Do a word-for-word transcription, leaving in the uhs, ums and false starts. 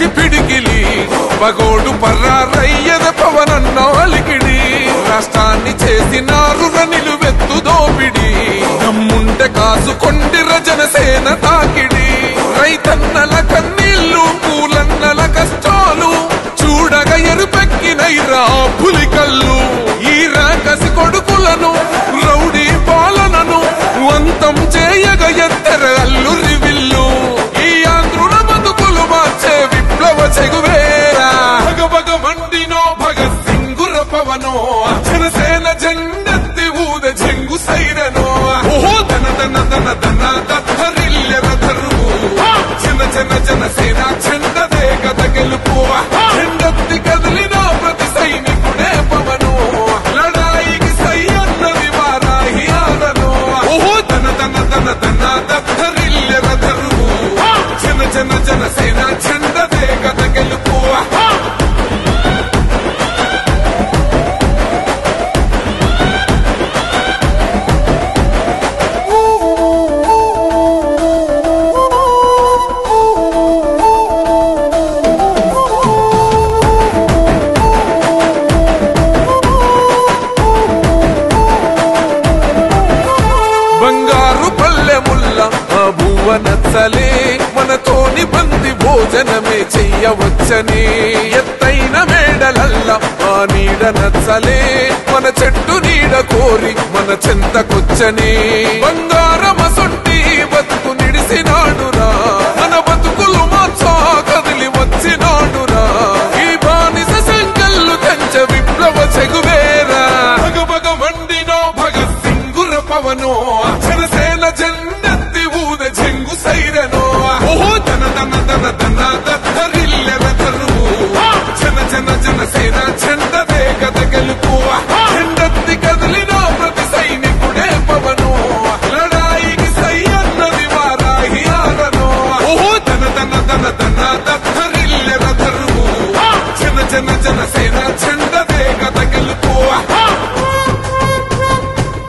పగకి పిడికిలి పగోడు పర్రారయ్యద పవనన్న అలికిడి రాష్ట్రాన్ని చేసినారు నిలువెత్తు దోపిడి దమ్ముంటే కాసుకొండిర జనసేన తాకిడి రైతన్నల కన్నీళ్లు పూలన్నల కష్టాలు చూడగా ఎరుపెక్కినైరా పులికల్లు ఈ రాకసి కొడుకులను రౌడీ పాలనను అంతం చేయగ ఎత్తెర అల్లురి విల్లు ఈ ఆంధ్రుల బతుకులు మార్చే విప్లవ చెగువేరా భగభగ మండినో భగత్ సింగుర పవనో జనసేన జెండెత్తి ఊద చెంగు సైరనో ఓహో దన దన దన దన దత్తరిల్లెర ధరువు జన జన జనసేన చెండదే కథ గెలుపు చెండెత్తి కదిలిన ప్రతి సైనికుడే పవనో లడాయికి సై అన్నది వారాహి ఆదనో ఓహో దన దన దన దన దత్తరిల్లెర ధరువు జన జన జనసేన చెండదే కథ గెలుపు బంగారు పల్లెముల్ల ఆ భువ నచ్చలే మనతోని బంది భోజనమే చెయ్యవచ్చని ఎత్తైన మేడలల్ల ఆ నీడ నచ్చలే మన చెట్టు నీడ కోరి మన చెంతకొచ్చని బంగారమ సొట్టి బతుకు నిడిసినాడురా